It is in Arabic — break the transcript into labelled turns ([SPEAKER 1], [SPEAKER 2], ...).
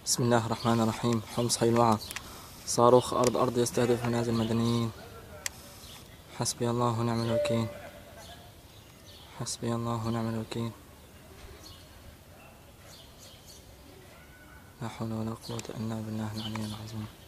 [SPEAKER 1] بسم الله الرحمن الرحيم. حمص حيلوعة. صاروخ أرض يستهدف منازل مدنيين. حسبي الله ونعم الوكيل. حسبي الله ونعم الوكيل. لا حول ولا قوة إلا بالله العلي العظيم.